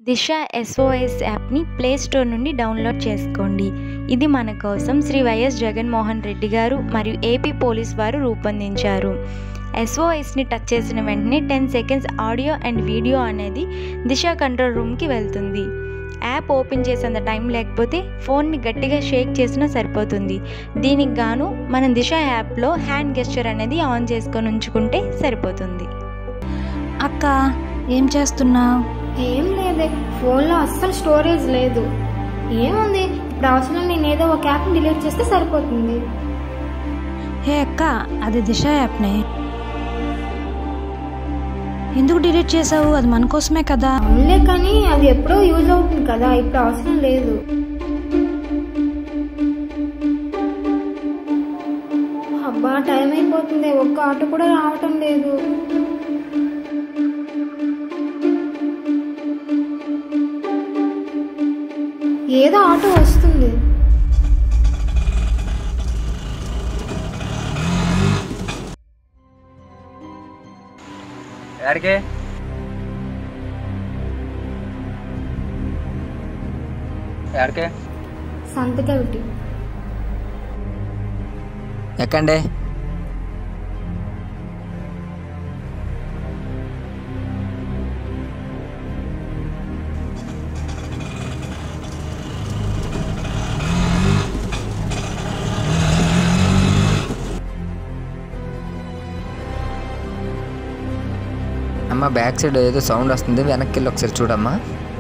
దిశ SOS యాప్ని play store నుండి download చేసుకోండి. ఇది మన కోసం శ్రీ వైఎస్ జగన్మోహన్ రెడ్డి గారు మరియు ఏపీ పోలీస్ వారు రూపొందించారు. SOSని టచ్ చేసిన వెంటనే 10 సెకండ్స్ ఆడియో అండ్ వీడియో అనేది దిశ కంట్రోల్ రూమ్కి వెళ్తుంది. యాప్ ఓపెన్ చేసేంత టైం లేకపోతే ఫోన్ని గట్టిగా షేక్ చేసినా సరిపోతుంది. దీనికి గాను మనం దిశ యాప్లో హ్యాండ్ గెస్చర్ అనేది ఆన్ చేసుకొని ఉంచుకుంటే సరిపోతుంది. అక్క ఏం చేస్తున్నావు? ఏం లేదే, ఫోన్లో అస్సలు స్టోరేజ్ లేదు. ఏముంది, ఇప్పుడు అవసరం నేను ఏదో ఒక యాప్ని డిలీట్ చేస్తే సరిపోతుంది. హే అక్క, అది దిశ యాప్నే. ఎందుకు డిలీట్ చేసావు? అది మన కోసమే కదా. అవునులే, కానీ అది ఎప్పుడో యూజ్ అవుతుంది కదా, ఇప్పుడు అవసరం లేదు. అబ్బా, టైం అయిపోతుంది, ఒక్క ఆటో కూడా రావటం లేదు. ఏదో ఆటో వస్తుంది. సంతకెళ్ళి ఎక్కండి. అమ్మ, బ్యాక్ సైడ్ ఏదో సౌండ్ వస్తుంది, వెనక్కి వెళ్ళి ఒకసారి చూడమ్మా.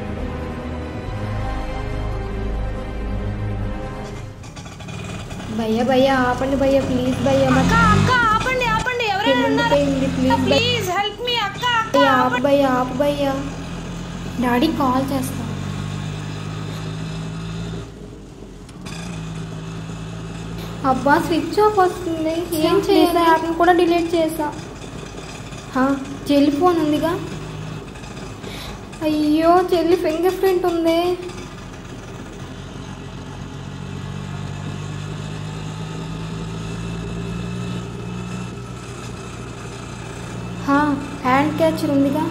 భయ్యా భయ్యా ఆపండి భయ్యా, ప్లీజ్ భయ్యా. ఆపండి ఆపండి, ప్లీజ్ హెల్ప్ మీ అక్క. ఆపు భయ్యా, ఆపు భయ్యా. డాడీ కాల్ చేస్తా. అబ్బా, స్విచ్ ఆఫ్ వస్తుంది. ఏం చేయాలి? యాప్ని కూడా డిలీట్ చేసా. చెల్లి ఫోన్ ఉందిగా. అయ్యో, చెల్లి ఫింగర్ ప్రింట్ ఉంది. హ్యాండ్ క్యాచర్ ఉందిగా.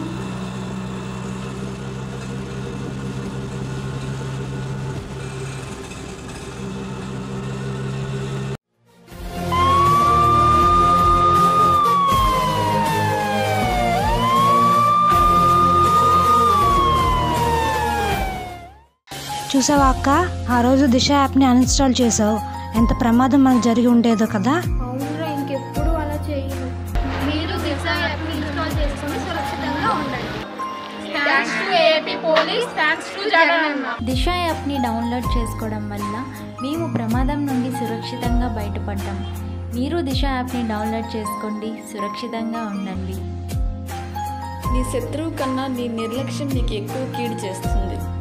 చూసావా అక్క, ఆ రోజు దిశ యాప్ని అన్ఇన్స్టాల్ చేసావు. ఎంత ప్రమాదం మనకు జరిగి ఉండేదో కదా. అవునురా, ఇంకెప్పుడు అలా చేయను. మీరు దిశ యాప్ని ఇన్స్టాల్ చేసుకొని సురక్షితంగా ఉండండి. Thanks to AP police, thanks to Jagananna. Disha యాప్ని డౌన్లోడ్ చేసుకోవడం వల్ల మేము ప్రమాదం నుండి సురక్షితంగా బయటపడ్డాం. మీరు దిశ యాప్ని డౌన్లోడ్ చేసుకోండి, సురక్షితంగా ఉండండి. నీ శత్రువు కన్నా నీ నిర్లక్ష్యం నీకు ఎక్కువ కీడు చేస్తుంది.